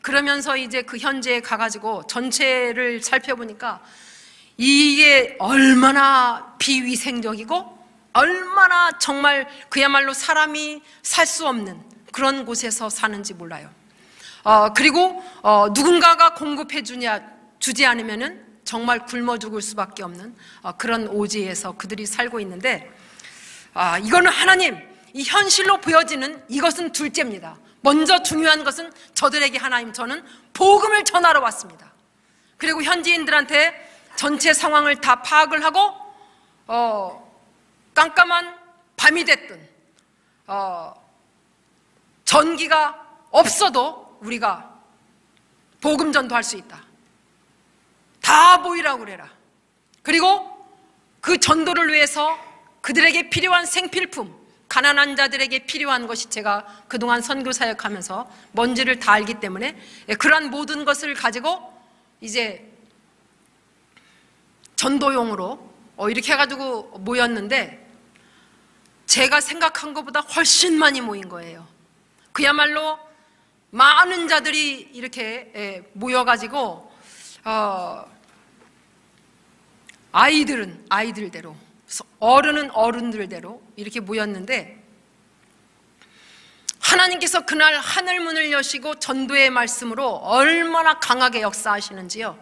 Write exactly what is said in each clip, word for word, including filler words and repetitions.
그러면서 이제 그 현지에 가가지고 전체를 살펴보니까 이게 얼마나 비위생적이고 얼마나 정말 그야말로 사람이 살 수 없는 그런 곳에서 사는지 몰라요. 어, 그리고 어, 누군가가 공급해 주냐, 주지 않으면은 정말 굶어 죽을 수밖에 없는 어, 그런 오지에서 그들이 살고 있는데, 아, 이거는 하나님, 이 현실로 보여지는 이것은 둘째입니다. 먼저 중요한 것은 저들에게 하나님, 저는 복음을 전하러 왔습니다. 그리고 현지인들한테 전체 상황을 다 파악을 하고 어, 깜깜한 밤이 됐든 어, 전기가 없어도 우리가 복음 전도할 수 있다. 다 보이라고 그래라. 그리고 그 전도를 위해서 그들에게 필요한 생필품, 가난한 자들에게 필요한 것이, 제가 그동안 선교 사역하면서 뭔지를 다 알기 때문에 그러한 모든 것을 가지고 이제 전도용으로 이렇게 해가지고 모였는데, 제가 생각한 것보다 훨씬 많이 모인 거예요. 그야말로 많은 자들이 이렇게 모여가지고 어, 아이들은 아이들대로, 어른은 어른들대로 이렇게 모였는데, 하나님께서 그날 하늘문을 여시고 전도의 말씀으로 얼마나 강하게 역사하시는지요.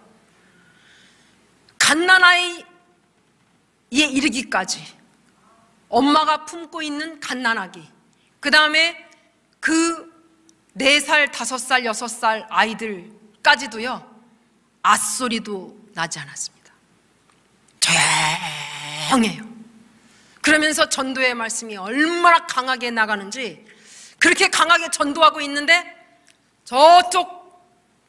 갓난아이에 이르기까지, 엄마가 품고 있는 갓난아기, 그 다음에 그 네 살, 다섯 살, 여섯 살 아이들까지도요, 앗소리도 나지 않았습니다. 조용해요. 그러면서 전도의 말씀이 얼마나 강하게 나가는지, 그렇게 강하게 전도하고 있는데 저쪽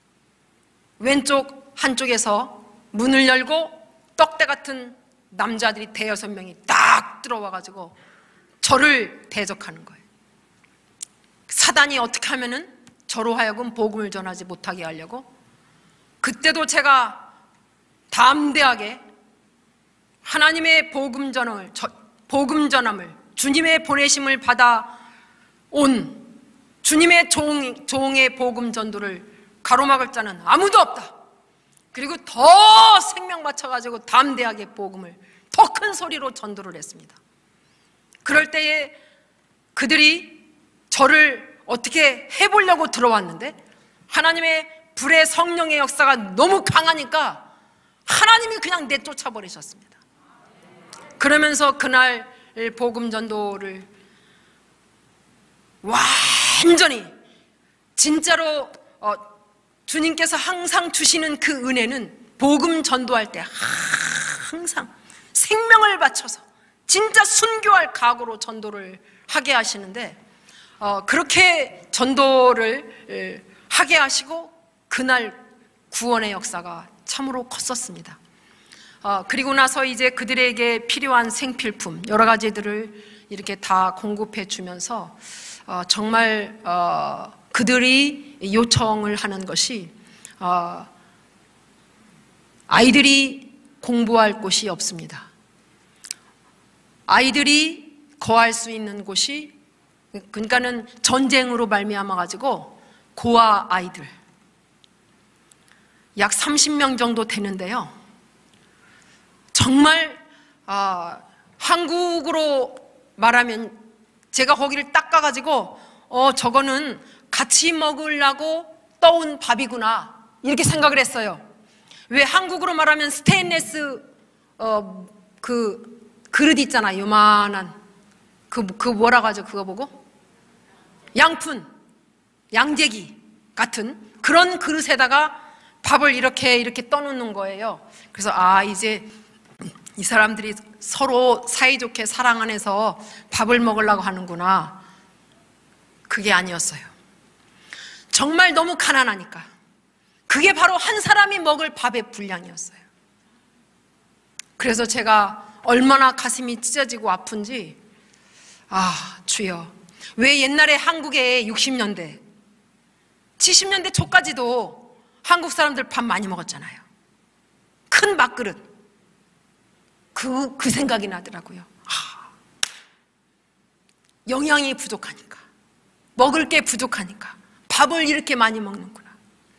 왼쪽 한쪽에서 문을 열고 떡대 같은 남자들이 대여섯 명이 딱 들어와가지고 저를 대적하는 거예요. 사단이 어떻게 하면은 저로 하여금 복음을 전하지 못하게 하려고, 그때도 제가 담대하게 하나님의 복음 전함을, 복음 전함을, 주님의 보내심을 받아 온 주님의 종, 종의 복음 전도를 가로막을 자는 아무도 없다. 그리고 더 생명 바쳐가지고 담대하게 복음을 더 큰 소리로 전도를 했습니다. 그럴 때에 그들이 저를 어떻게 해보려고 들어왔는데, 하나님의 불의 성령의 역사가 너무 강하니까 하나님이 그냥 내쫓아 버리셨습니다. 그러면서 그날 복음 전도를 완전히 진짜로 어, 주님께서 항상 주시는 그 은혜는 복음 전도할 때 항상 생명을 바쳐서 진짜 순교할 각오로 전도를 하게 하시는데, 어, 그렇게 전도를 하게 하시고 그날 구원의 역사가 참으로 컸었습니다. 어, 그리고 나서 이제 그들에게 필요한 생필품 여러 가지들을 이렇게 다 공급해 주면서 어, 정말 어, 그들이 요청을 하는 것이 어, 아이들이 공부할 곳이 없습니다. 아이들이 거할 수 있는 곳이, 그러니까는 전쟁으로 말미암아 가지고 고아 아이들 약 삼십 명 정도 되는데요, 정말 어, 한국으로 말하면 제가 거기를 닦아가지고 어 저거는 같이 먹으려고 떠온 밥이구나 이렇게 생각을 했어요. 왜 한국으로 말하면 스테인레스 어, 그 그릇 있잖아, 요만한 그, 그 뭐라 하죠? 그거 보고 양푼, 양재기 같은 그런 그릇에다가 밥을 이렇게 이렇게 떠놓는 거예요. 그래서 아, 이제 이 사람들이 서로 사이좋게 사랑 안에서 밥을 먹으려고 하는구나. 그게 아니었어요. 정말 너무 가난하니까 그게 바로 한 사람이 먹을 밥의 분량이었어요. 그래서 제가 얼마나 가슴이 찢어지고 아픈지, 아, 주여, 왜 옛날에 한국에 육십 년대, 칠십 년대 초까지도 한국 사람들 밥 많이 먹었잖아요. 큰 밥그릇. 그, 그 생각이 나더라고요. 아, 영양이 부족하니까, 먹을 게 부족하니까 밥을 이렇게 많이 먹는구나.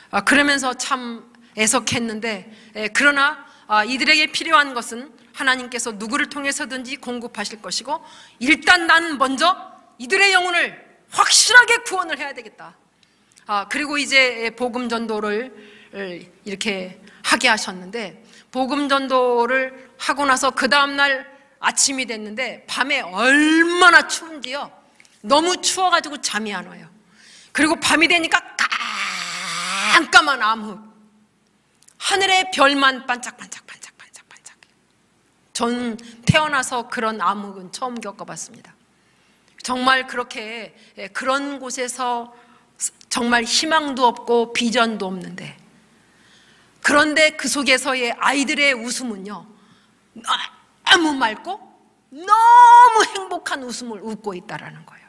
아, 그러면서 참 애석했는데, 예, 그러나 아, 이들에게 필요한 것은 하나님께서 누구를 통해서든지 공급하실 것이고, 일단 나는 먼저 이들의 영혼을 확실하게 구원을 해야 되겠다. 아, 그리고 이제 복음 전도를 이렇게 하게 하셨는데, 복음 전도를 하고 나서 그 다음날 아침이 됐는데 밤에 얼마나 추운지요. 너무 추워가지고 잠이 안 와요. 그리고 밤이 되니까 깜깜한 암흑, 하늘의 별만 반짝반짝 반짝 반짝 반짝. 전 태어나서 그런 암흑은 처음 겪어봤습니다. 정말 그렇게 그런 곳에서 정말 희망도 없고 비전도 없는데, 그런데 그 속에서의 아이들의 웃음은요, 너무 맑고 너무 행복한 웃음을 웃고 있다라는 거예요.